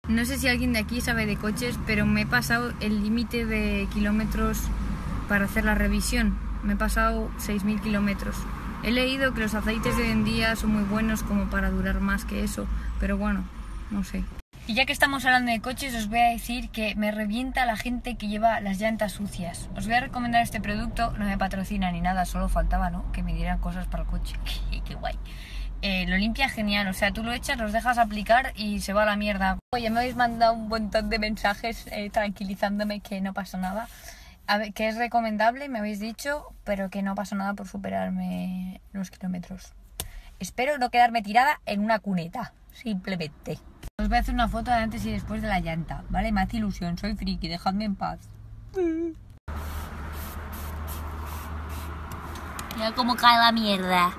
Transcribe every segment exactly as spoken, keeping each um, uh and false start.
No sé si alguien de aquí sabe de coches, pero me he pasado el límite de kilómetros para hacer la revisión. Me he pasado seis mil kilómetros. He leído que los aceites de hoy en día son muy buenos como para durar más que eso, pero bueno, no sé. Y ya que estamos hablando de coches, os voy a decir que me revienta la gente que lleva las llantas sucias. Os voy a recomendar este producto, no me patrocina ni nada, solo faltaba, ¿no?, que me dieran cosas para el coche. Qué guay. Eh, lo limpia genial, o sea, tú lo echas, los dejas aplicar y se va a la mierda. Oye, me habéis mandado un montón de mensajes eh, tranquilizándome que no pasa nada. A ver, que es recomendable, me habéis dicho, pero que no pasa nada por superarme los kilómetros. Espero no quedarme tirada en una cuneta, simplemente. Os voy a hacer una foto de antes y después de la llanta, ¿vale? Me hace ilusión, soy friki, dejadme en paz. Mira cómo cae la mierda.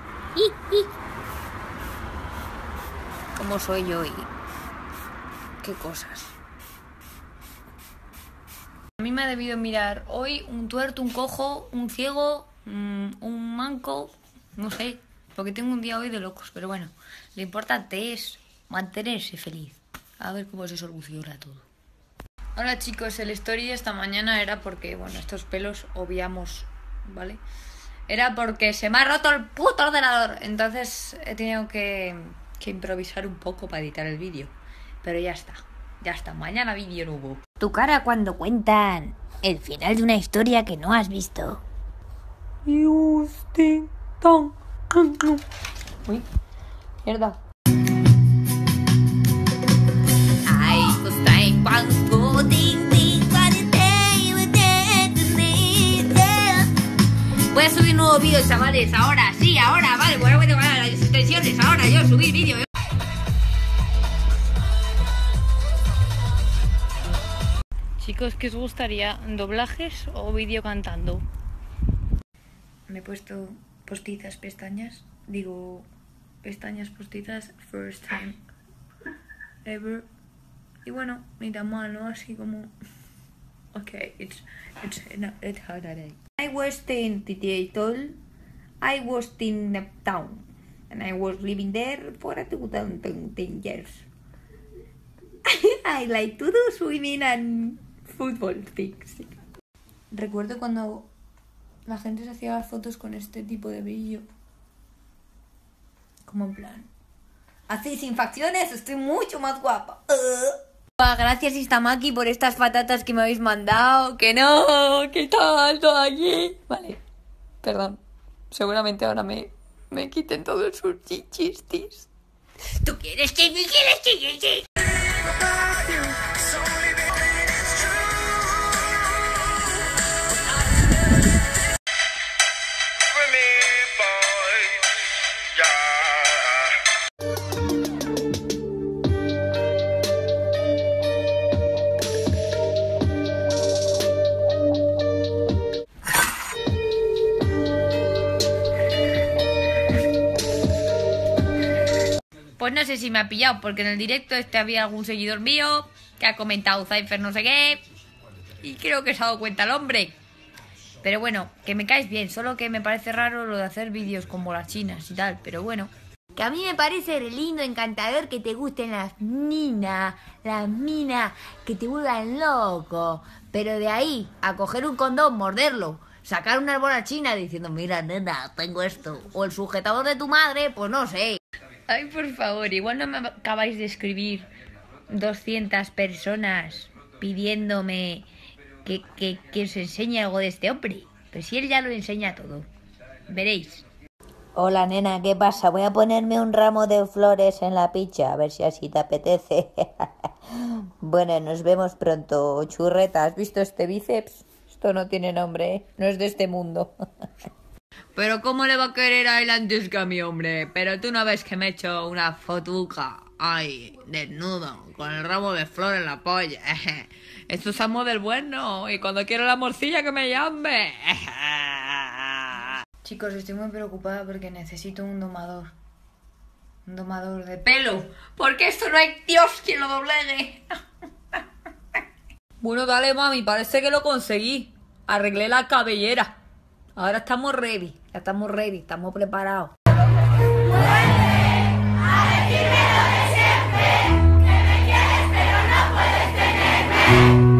¿Cómo soy yo y qué cosas? A mí me ha debido mirar hoy un tuerto, un cojo, un ciego, un manco, no sé, porque tengo un día hoy de locos, pero bueno, lo importante es mantenerse feliz. A ver cómo se soluciona todo. Hola chicos, el story de esta mañana era porque, bueno, estos pelos obviamos, ¿vale? Era porque se me ha roto el puto ordenador, entonces he tenido que, que improvisar un poco para editar el vídeo. Pero ya está, ya está, mañana vídeo nuevo. Tu cara cuando cuentan el final de una historia que no has visto. Uy, mierda. Voy a subir nuevos vídeos, chavales, ahora, sí, ahora, vale, voy a ver las extensiones, ahora yo subir vídeo. Chicos, ¿qué os gustaría? ¿Doblajes o vídeo cantando? Me he puesto postizas, pestañas, digo, pestañas postizas, first time ever. Y bueno, ni tan mal, ¿no? Así como... Ok, it's, it's, no, it's hard today. I was in Seattle, I was in the town, and I was living there for a two thousand ten years. I like to do swimming and football things. Recuerdo cuando la gente se hacía fotos con este tipo de brillo. Como en plan... Así, sin facciones, estoy mucho más guapa. Uh. Gracias Istamaki por estas patatas que me habéis mandado. Que no, ¿qué tal todo allí? Vale, perdón. Seguramente ahora me, me quiten todos sus chichistis. ¿Tú quieres que me quieres chiquichi? Pues no sé si me ha pillado, porque en el directo este había algún seguidor mío que ha comentado Cypher no sé qué, y creo que se ha dado cuenta el hombre. Pero bueno, que me caes bien, solo que me parece raro lo de hacer vídeos con bolas chinas y tal, pero bueno. Que a mí me parece re lindo, encantador que te gusten las minas, las minas que te vuelvan loco. Pero de ahí a coger un condón, morderlo, sacar una bola china diciendo, mira nena, tengo esto, o el sujetador de tu madre, pues no sé. Ay, por favor, igual no me acabáis de escribir doscientas personas pidiéndome que, que, que os enseñe algo de este hombre. Pero si él ya lo enseña todo. Veréis. Hola nena, ¿qué pasa? Voy a ponerme un ramo de flores en la picha, a ver si así te apetece. Bueno, nos vemos pronto, churreta. ¿Has visto este bíceps? Esto no tiene nombre, ¿eh? No es de este mundo. Pero ¿cómo le va a querer a él antes que a mi hombre? Pero tú no ves que me he hecho una fotuca, ay, desnudo, con el ramo de flor en la polla. Esto es amor del bueno, y cuando quiero la morcilla que me llame. Chicos, estoy muy preocupada porque necesito un domador. Un domador de pelo. Porque esto no hay Dios quien lo doblegue. Bueno, dale mami, parece que lo conseguí. Arreglé la cabellera. Ahora estamos ready, ya estamos ready, estamos preparados. Vuelve a decirme lo de siempre, que me quieres pero no Bye.